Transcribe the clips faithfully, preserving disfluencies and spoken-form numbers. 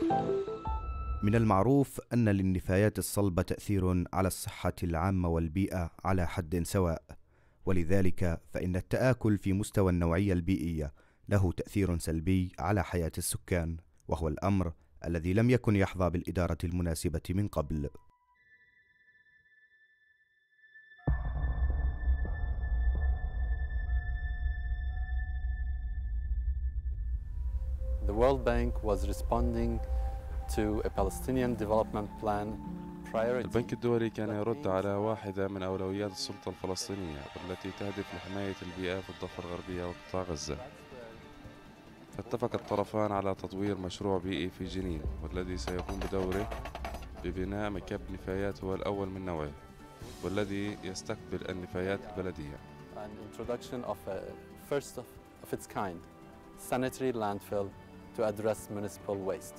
من المعروف أن للنفايات الصلبة تأثير على الصحة العامة والبيئة على حد سواء، ولذلك فإن التآكل في مستوى النوعية البيئية له تأثير سلبي على حياة السكان، وهو الأمر الذي لم يكن يحظى بالإدارة المناسبة من قبل. The World Bank was responding to a Palestinian development plan. البنك الدولي كان يرد على واحدة من أولويات السلطة الفلسطينية والتي تهدف لحماية البيئة في الضفة الغربية وقطاع غزة. فاتفق الطرفان على تطوير مشروع بيئي في جنين، والذي سيقوم بدوره ببناء مكب نفايات هو الأول من نوعه، والذي يستقبل النفايات البلدية. An introduction of a first of, of its kind sanitary landfill to address municipal waste.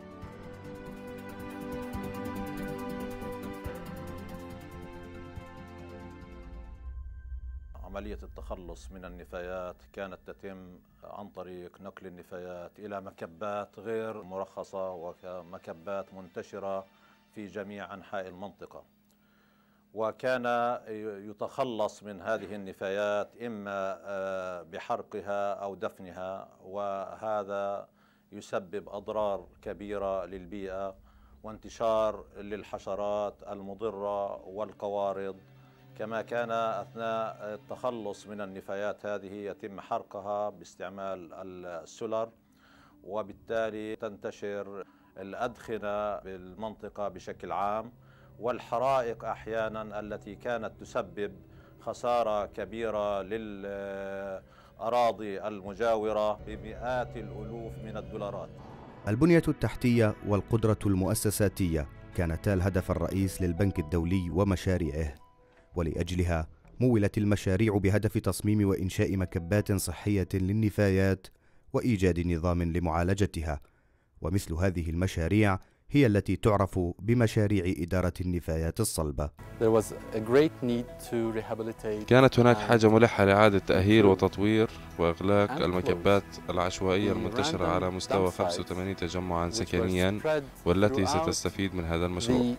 عملية التخلص من النفايات كانت تتم عن طريق نقل النفايات إلى مكبات غير مرخصة ومكبات منتشرة في جميع أنحاء المنطقة، وكان يتخلص من هذه النفايات إما بحرقها أو دفنها، وهذا يسبب أضرار كبيرة للبيئة وانتشار للحشرات المضرة والقوارض. كما كان أثناء التخلص من النفايات هذه يتم حرقها باستعمال السولر، وبالتالي تنتشر الأدخنة بالمنطقة بشكل عام، والحرائق أحيانا التي كانت تسبب خسارة كبيرة للأراضي المجاورة بمئات الألوف من الدولارات. البنية التحتية والقدرة المؤسساتية كانتا الهدف الرئيس للبنك الدولي ومشاريعه، ولأجلها مولت المشاريع بهدف تصميم وإنشاء مكبات صحية للنفايات وإيجاد نظام لمعالجتها، ومثل هذه المشاريع هي التي تعرف بمشاريع إدارة النفايات الصلبة. كانت هناك حاجة ملحة لإعادة تأهيل وتطوير وإغلاق المكبات العشوائية المنتشرة على مستوى خمسة وثمانين تجمعاً سكنياً، والتي ستستفيد من هذا المشروع.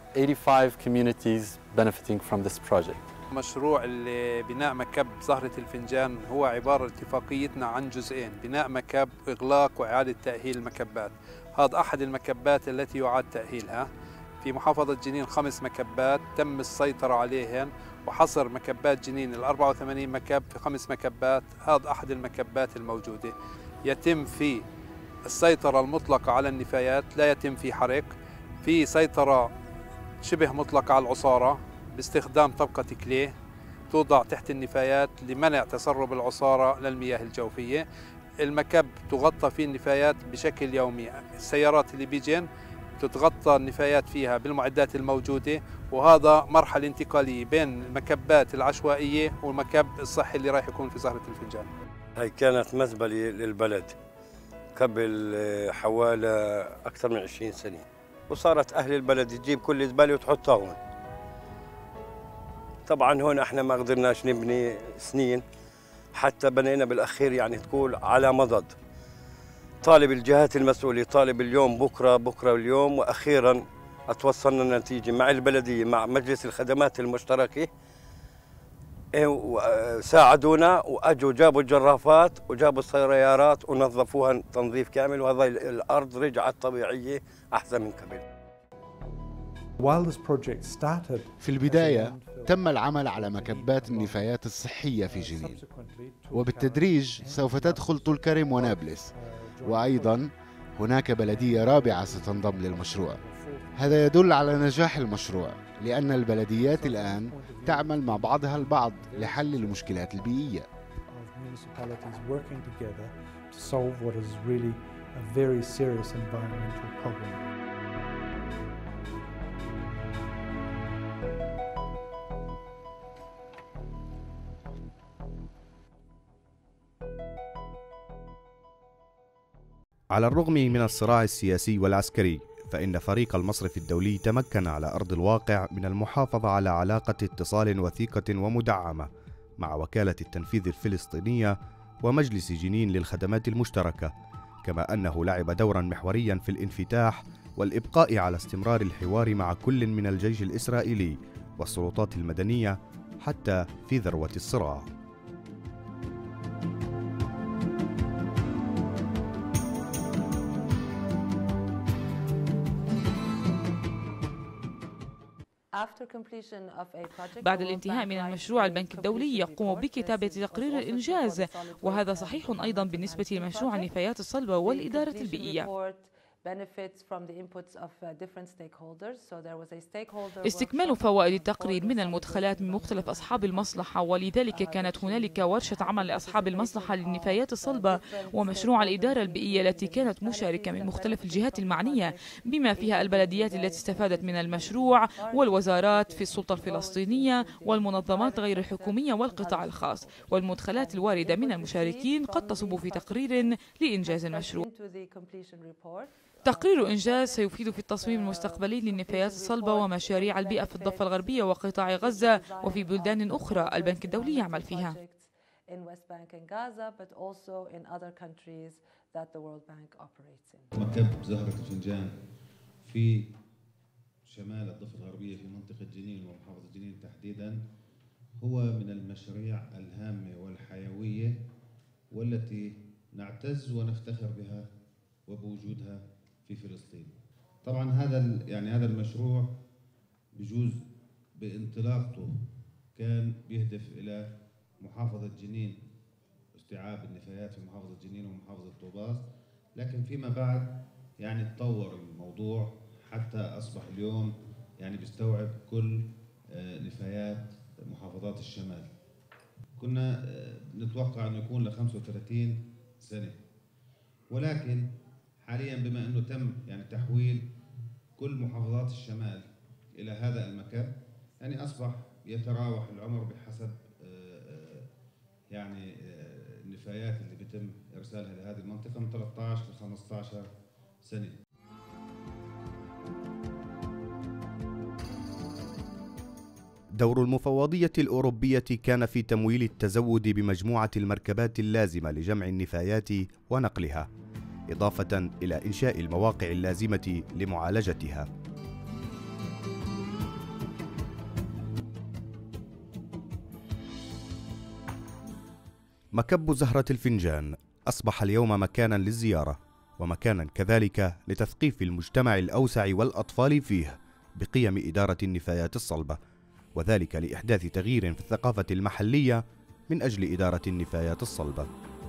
مشروع بناء مكب زهرة الفنجان هو عبارة اتفاقيتنا عن جزئين: بناء مكب، إغلاق وإعادة تأهيل المكبات. هذا أحد المكبات التي يعاد تأهيلها. في محافظة جنين خمس مكبات تم السيطرة عليهن، وحصر مكبات جنين ال أربعة وثمانين مكب في خمس مكبات. هذا أحد المكبات الموجودة. يتم في السيطرة المطلقة على النفايات، لا يتم في حرق. في سيطرة شبه مطلقة على العصارة باستخدام طبقة كليه توضع تحت النفايات لمنع تسرب العصارة للمياه الجوفية. المكب تغطى فيه النفايات بشكل يومي. السيارات اللي بيجن تتغطى النفايات فيها بالمعدات الموجودة، وهذا مرحلة انتقالية بين المكبات العشوائية والمكب الصحي اللي رايح يكون في زهرة الفنجان. هي كانت مزبلة للبلد قبل حوالي أكثر من عشرين سنة، وصارت أهل البلد تجيب كل زبالة وتحطها هون. طبعا هون احنا ما قدرناش نبني سنين، حتى بنينا بالاخير يعني تقول على مضض. طالب الجهات المسؤولة طالب اليوم بكره بكره اليوم، واخيرا اتوصلنا نتيجة مع البلدية مع مجلس الخدمات المشتركة، ساعدونا واجوا جابوا الجرافات وجابوا السيارات ونظفوها تنظيف كامل، وهذا الارض رجعت طبيعية احسن من قبل. في البداية تم العمل على مكبات النفايات الصحية في جنين، وبالتدريج سوف تدخل طول كرم ونابلس، وأيضا هناك بلدية رابعة ستنضم للمشروع. هذا يدل على نجاح المشروع، لأن البلديات الآن تعمل مع بعضها البعض لحل المشكلات البيئية. على الرغم من الصراع السياسي والعسكري، فإن فريق المصرف الدولي تمكن على أرض الواقع من المحافظة على علاقة اتصال وثيقة ومدعمة مع وكالة التنفيذ الفلسطينية ومجلس جنين للخدمات المشتركة، كما أنه لعب دورا محوريا في الانفتاح والإبقاء على استمرار الحوار مع كل من الجيش الإسرائيلي والسلطات المدنية حتى في ذروة الصراع. بعد الانتهاء من المشروع، البنك الدولي يقوم بكتابة تقرير الإنجاز، وهذا صحيح أيضا بالنسبة لمشروع النفايات الصلبة والإدارة البيئية. استكمال فوائد التقرير من المدخلات من مختلف أصحاب المصلحة، ولذلك كانت هنالك ورشة عمل لأصحاب المصلحة للنفايات الصلبة ومشروع الإدارة البيئية التي كانت مشاركة من مختلف الجهات المعنية، بما فيها البلديات التي استفادت من المشروع والوزارات في السلطة الفلسطينية والمنظمات غير الحكومية والقطاع الخاص. والمدخلات الواردة من المشاركين قد تصب في تقرير لإنجاز المشروع. تقرير إنجاز سيفيد في التصميم المستقبلي للنفايات الصلبة ومشاريع البيئة في الضفة الغربية وقطاع غزة وفي بلدان أخرى البنك الدولي يعمل فيها. مكب زهرة الفنجان في شمال الضفة الغربية في منطقة جنين ومحافظة جنين تحديدا هو من المشاريع الهامة والحيوية والتي نعتز ونفتخر بها وبوجودها في فلسطين. طبعا هذا يعني هذا المشروع بجوز بانطلاقته كان بيهدف الى محافظه جنين، استيعاب النفايات في محافظه جنين ومحافظه طوباس، لكن فيما بعد يعني تطور الموضوع حتى اصبح اليوم يعني بيستوعب كل نفايات محافظات الشمال. كنا نتوقع انه يكون ل خمسة وثلاثين سنه، ولكن حاليا بما انه تم يعني تحويل كل محافظات الشمال الى هذا المكب، يعني اصبح يتراوح العمر بحسب يعني النفايات اللي بيتم ارسالها لهذه المنطقه من ثلاثة عشر ل خمسة عشر سنه. دور المفوضية الأوروبية كان في تمويل التزود بمجموعة المركبات اللازمة لجمع النفايات ونقلها، إضافة إلى إنشاء المواقع اللازمة لمعالجتها. مكب زهرة الفنجان أصبح اليوم مكانا للزيارة، ومكانا كذلك لتثقيف المجتمع الأوسع والأطفال فيه بقيم إدارة النفايات الصلبة، وذلك لإحداث تغيير في الثقافة المحلية من أجل إدارة النفايات الصلبة.